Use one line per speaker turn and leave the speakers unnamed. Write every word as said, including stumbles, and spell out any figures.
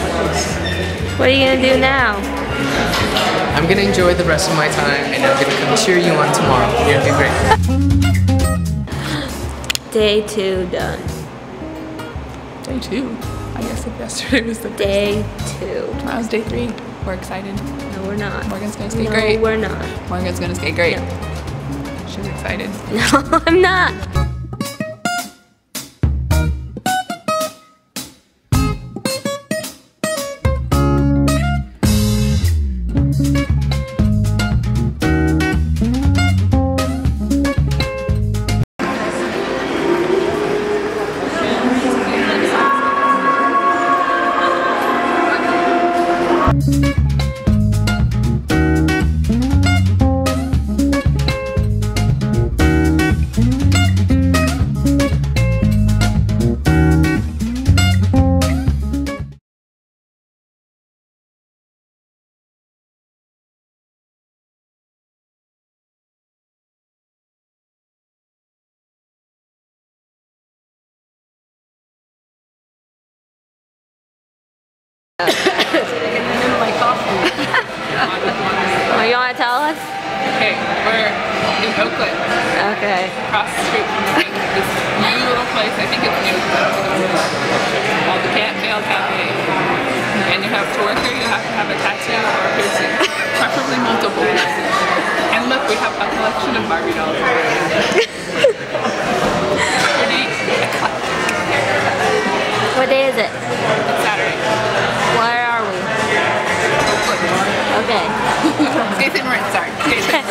What are you gonna do now?
I'm gonna enjoy the rest of my time and I'm gonna come cheer you on tomorrow. You're gonna do great.
Day two done.
Day two? I guess if yesterday was the first.
Day two.
Tomorrow's day three. We're excited.
No, we're not.
Morgan's gonna skate
no,
great.
No, we're not.
Morgan's gonna skate great.
No.
She's excited.
No, I'm not.
My coffee.
Well, you want to tell us?
Okay, we're in Oakland.
Okay.
Across the street from this, this new little place. I think it's new. Called the Cat Tail Cafe. And you have to work here. You have to have a tattoo or a piercing, preferably multiple. And look, we have a collection of Barbie dolls. Pretty eclectic.
What day is it?
It's Saturday.
Where are we?
Oakland.
Okay.
St. Moritz, sorry.